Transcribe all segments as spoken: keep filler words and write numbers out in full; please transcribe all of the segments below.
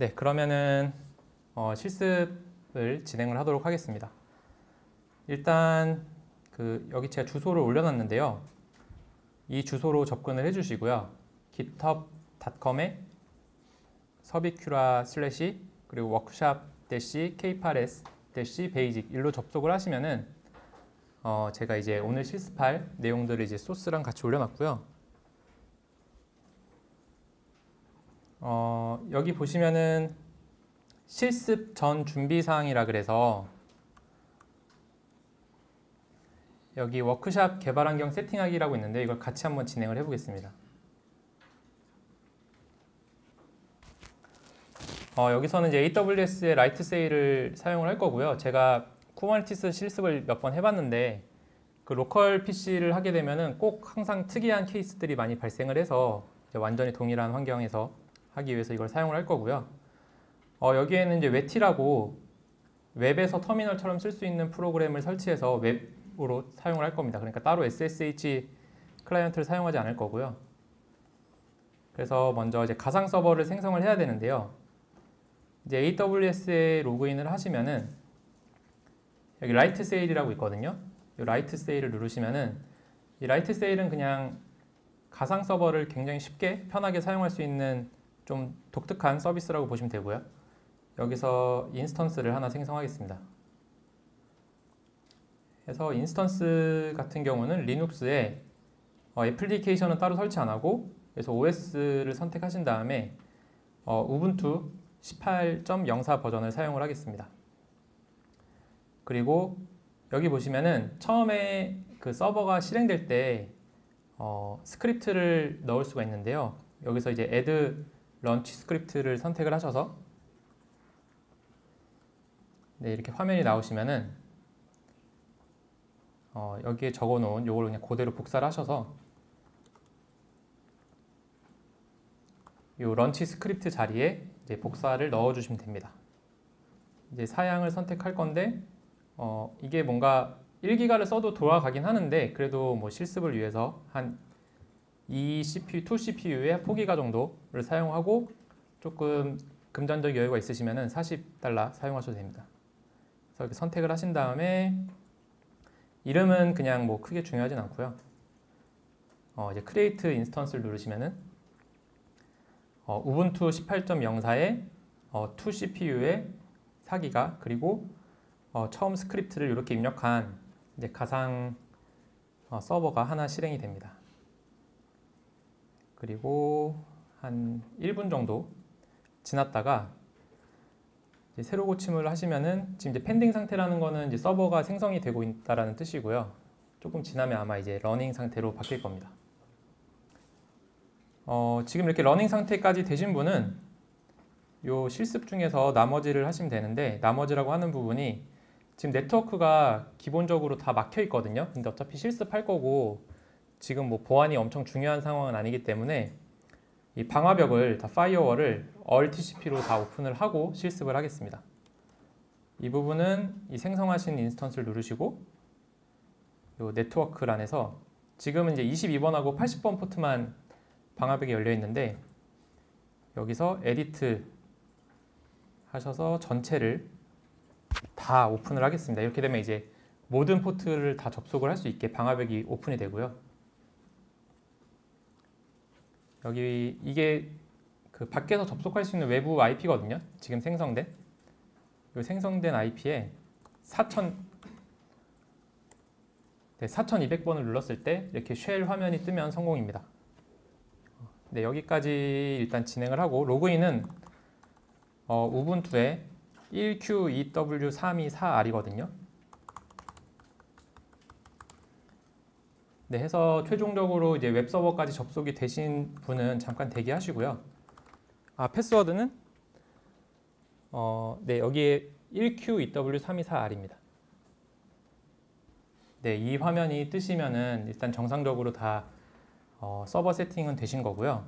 네, 그러면은 어, 실습을 진행을 하도록 하겠습니다. 일단 그 여기 제가 주소를 올려놨는데요. 이 주소로 접근을 해주시고요. github 닷컴에 서비큐라 슬래시 그리고 워크샵 대시 케이팔에스 대시 베이직 일로 접속을 하시면은 어, 제가 이제 오늘 실습할 내용들을 이제 소스랑 같이 올려놨고요. 어, 여기 보시면은 실습 전 준비 사항이라 그래서 여기 워크샵 개발 환경 세팅하기라고 있는데 이걸 같이 한번 진행을 해보겠습니다. 어, 여기서는 이제 에이더블유에스의 라이트 세일을 사용을 할 거고요. 제가 쿠버네티스 실습을 몇 번 해봤는데 그 로컬 피시를 하게 되면은 꼭 항상 특이한 케이스들이 많이 발생을 해서 이제 완전히 동일한 환경에서 하기 위해서 이걸 사용을 할 거고요. 어, 여기에는 이제 웨티라고 웹에서 터미널처럼 쓸 수 있는 프로그램을 설치해서 웹으로 사용을 할 겁니다. 그러니까 따로 에스에스에이치 클라이언트를 사용하지 않을 거고요. 그래서 먼저 이제 가상 서버를 생성을 해야 되는데요. 이제 에이더블유에스에 로그인을 하시면은 여기 라이트 세일이라고 있거든요. 이 라이트 세일을 누르시면은 이 라이트 세일은 그냥 가상 서버를 굉장히 쉽게 편하게 사용할 수 있는 좀 독특한 서비스라고 보시면 되고요. 여기서 인스턴스를 하나 생성하겠습니다. 그래서 인스턴스 같은 경우는 리눅스에 어, 애플리케이션은 따로 설치 안 하고 그래서 오에스를 선택하신 다음에 어, 우분투 십팔 점 영사 버전을 사용을 하겠습니다. 그리고 여기 보시면은 처음에 그 서버가 실행될 때 어, 스크립트를 넣을 수가 있는데요. 여기서 이제 add launch 스크립트를 선택을 하셔서 네, 이렇게 화면이 나오시면은 어, 여기에 적어 놓은 요걸 그냥 그대로 복사를 하셔서 요 런치 스크립트 자리에 이제 복사를 넣어 주시면 됩니다. 이제 사양을 선택할 건데 어, 이게 뭔가 일 기가를 써도 돌아가긴 하는데 그래도 뭐 실습을 위해서 한 이 씨피유, 이 씨피유에 사 기가 정도를 사용하고 조금 금전적 여유가 있으시면은 사십 달러 사용하셔도 됩니다. 그래서 이렇게 선택을 하신 다음에 이름은 그냥 뭐 크게 중요하진 않고요. 어, 이제 create instance를 누르시면은 어, 우분투 십팔 점 영사에 어, 이 씨피유에 사 기가 그리고 어, 처음 스크립트를 이렇게 입력한 이제 가상 어, 서버가 하나 실행이 됩니다. 그리고 한 일 분 정도 지났다가 이제 새로 고침을 하시면은 지금 이제 펜딩 상태라는 거는 이제 서버가 생성이 되고 있다라는 뜻이고요. 조금 지나면 아마 이제 러닝 상태로 바뀔 겁니다. 어, 지금 이렇게 러닝 상태까지 되신 분은 요 실습 중에서 나머지를 하시면 되는데 나머지라고 하는 부분이 지금 네트워크가 기본적으로 다 막혀 있거든요. 근데 어차피 실습할 거고 지금 뭐 보안이 엄청 중요한 상황은 아니기 때문에 이 방화벽을 다 파이어월을 얼 티씨피로 다 오픈을 하고 실습을 하겠습니다. 이 부분은 이 생성하신 인스턴스를 누르시고 요 네트워크 란에서 지금은 이제 이십이 번하고 팔십 번 포트만 방화벽이 열려 있는데 여기서 에디트 하셔서 전체를 다 오픈을 하겠습니다. 이렇게 되면 이제 모든 포트를 다 접속을 할 수 있게 방화벽이 오픈이 되고요. 여기 이게 그 밖에서 접속할 수 있는 외부 아이피거든요. 지금 생성된 이 생성된 아이피에 사천 네, 사천이백 번을 눌렀을 때 이렇게 쉘 화면이 뜨면 성공입니다. 네, 여기까지 일단 진행을 하고 로그인은 어, 우분투에 일 큐 이 더블유 삼이사 알이거든요. 네, 해서 최종적으로 이제 웹서버까지 접속이 되신 분은 잠깐 대기하시고요. 아, 패스워드는 어, 네, 여기에 일 큐 이 더블유 삼이사 알입니다. 네, 이 화면이 뜨시면은 일단 정상적으로 다 어, 서버 세팅은 되신 거고요.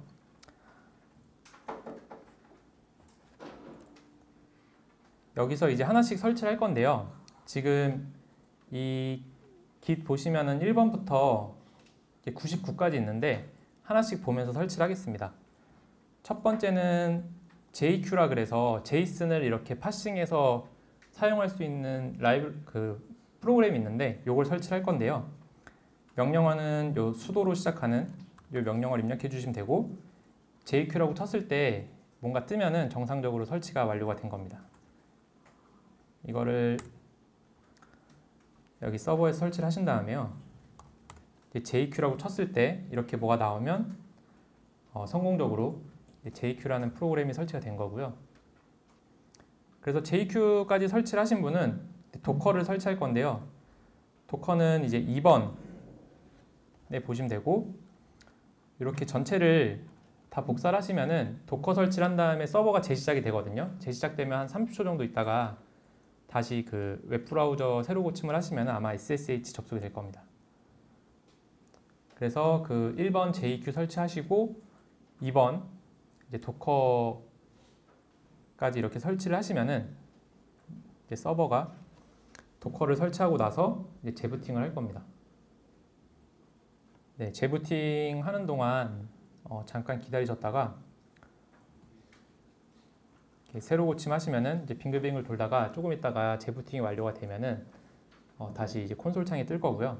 여기서 이제 하나씩 설치를 할 건데요. 지금 이 git 보시면은 일 번부터 구십구까지 있는데 하나씩 보면서 설치를 하겠습니다. 첫 번째는 제이큐라 그래서 제이슨을 이렇게 파싱해서 사용할 수 있는 라이브 그 프로그램이 있는데 요걸 설치할 건데요. 명령어는 요 sudo로 시작하는 요 명령어를 입력해 주시면 되고 제이큐라고 쳤을 때 뭔가 뜨면은 정상적으로 설치가 완료가 된 겁니다. 이거를 여기 서버에 설치를 하신 다음에요. 제이큐라고 쳤을 때 이렇게 뭐가 나오면 어, 성공적으로 제이큐라는 프로그램이 설치가 된 거고요. 그래서 제이큐까지 설치를 하신 분은 도커를 설치할 건데요. 도커는 이제 이 번에 보시면 되고 이렇게 전체를 다 복사를 하시면은 도커 설치를 한 다음에 서버가 재시작이 되거든요. 재시작되면 한 삼십 초 정도 있다가 다시 그 웹브라우저 새로 고침을 하시면 아마 에스에스에이치 접속이 될 겁니다. 그래서 그 일 번 제이큐 설치하시고 이 번 이제 도커까지 이렇게 설치를 하시면은 이제 서버가 도커를 설치하고 나서 이제 재부팅을 할 겁니다. 네, 재부팅 하는 동안 어, 잠깐 기다리셨다가 새로 고침하시면은 이제 빙글빙글 돌다가 조금 있다가 재부팅이 완료가 되면은 어, 다시 이제 콘솔 창이 뜰 거고요.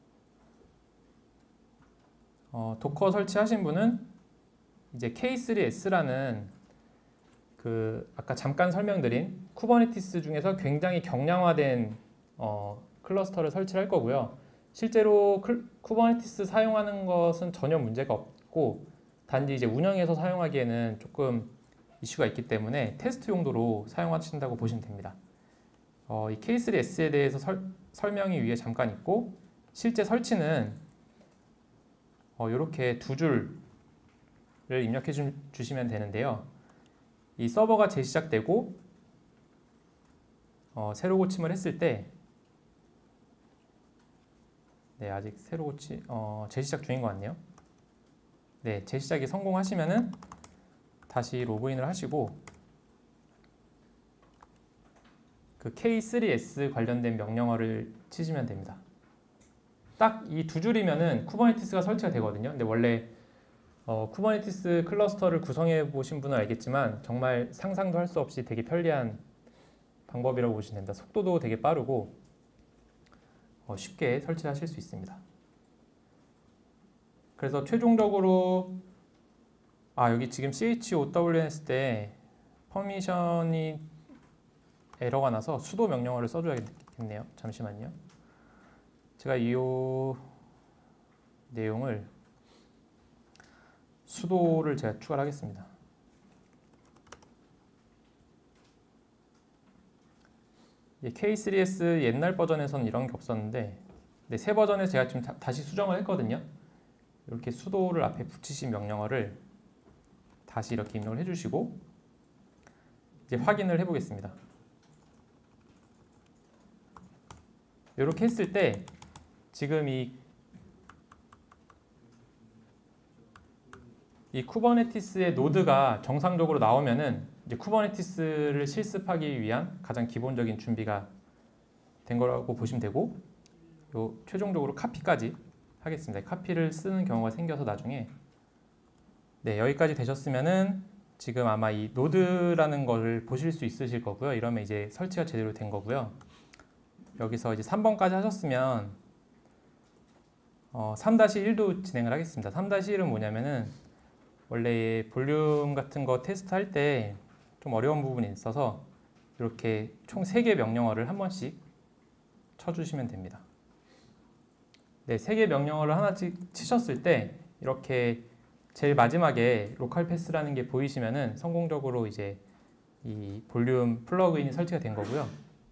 어, 도커 설치하신 분은 이제 케이 쓰리 에스라는 그 아까 잠깐 설명드린 쿠버네티스 중에서 굉장히 경량화된 어, 클러스터를 설치를 할 거고요. 실제로 클, 쿠버네티스 사용하는 것은 전혀 문제가 없고 단지 이제 운영해서 사용하기에는 조금 이슈가 있기 때문에 테스트 용도로 사용하신다고 보시면 됩니다. 어, 이 케이 쓰리 에스에 대해서 설, 설명이 위에 잠깐 있고 실제 설치는 어, 이렇게 두 줄을 입력해 주, 주시면 되는데요. 이 서버가 재시작되고 어, 새로 고침을 했을 때 네, 아직 새로 고치 어, 재시작 중인 것 같네요. 네, 재시작이 성공하시면은 다시 로그인을 하시고 그 케이 쓰리 에스 관련된 명령어를 치시면 됩니다. 딱 이 두 줄이면은 쿠버네티스가 설치가 되거든요. 근데 원래 어, 쿠버네티스 클러스터를 구성해 보신 분은 알겠지만 정말 상상도 할 수 없이 되게 편리한 방법이라고 보시면 됩니다. 속도도 되게 빠르고 어, 쉽게 설치하실 수 있습니다. 그래서 최종적으로 아 여기 지금 chown 했을 때 퍼미션이 에러가 나서 sudo 명령어를 써줘야겠네요. 잠시만요. 제가 이 내용을 sudo를 제가 추가를 하겠습니다. 케이 쓰리 에스 옛날 버전에서는 이런 게 없었는데 네, 새 버전에서 제가 지금 다, 다시 수정을 했거든요. 이렇게 sudo를 앞에 붙이신 명령어를 다시 이렇게 입력을 해주시고 이제 확인을 해보겠습니다. 이렇게 했을 때 지금 이, 이 쿠버네티스의 노드가 정상적으로 나오면은 이제 쿠버네티스를 실습하기 위한 가장 기본적인 준비가 된 거라고 보시면 되고 요 최종적으로 카피까지 하겠습니다. 카피를 쓰는 경우가 생겨서 나중에 네, 여기까지 되셨으면은 지금 아마 이 노드라는 걸 보실 수 있으실 거고요. 이러면 이제 설치가 제대로 된 거고요. 여기서 이제 삼 번까지 하셨으면 어, 삼 일도 진행을 하겠습니다. 삼 일은 뭐냐면은 원래 볼륨 같은 거 테스트 할 때 좀 어려운 부분이 있어서 이렇게 총 세 개 명령어를 한 번씩 쳐주시면 됩니다. 네, 세 개 명령어를 하나씩 치셨을 때 이렇게 제일 마지막에 로컬 패스라는 게 보이시면은 성공적으로 이제 이 볼륨 플러그인이 설치가 된 거고요.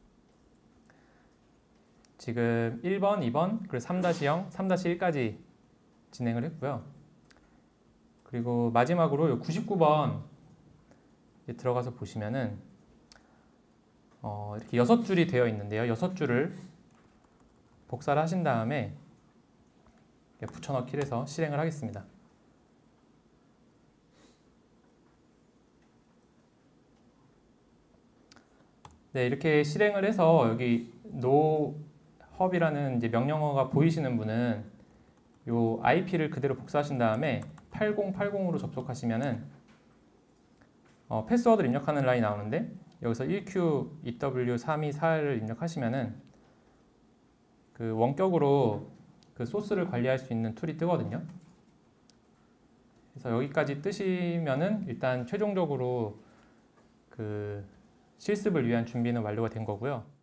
지금 일 번, 이 번, 그리고 삼 영, 삼 일까지 진행을 했고요. 그리고 마지막으로 구십구 번 들어가서 보시면은 어 이렇게 여섯 줄이 되어 있는데요. 여섯 줄을 복사를 하신 다음에 붙여넣기를 해서 실행을 하겠습니다. 네, 이렇게 실행을 해서 여기 no hub이라는 이제 명령어가 보이시는 분은 요 아이피를 그대로 복사하신 다음에 팔공팔공으로 접속하시면은 어, 패스워드를 입력하는 라인이 나오는데 여기서 일 큐 이 더블유 삼이사를 입력하시면은 그 원격으로 그 소스를 관리할 수 있는 툴이 뜨거든요. 그래서 여기까지 뜨시면은 일단 최종적으로 그 실습을 위한 준비는 완료가 된 거고요.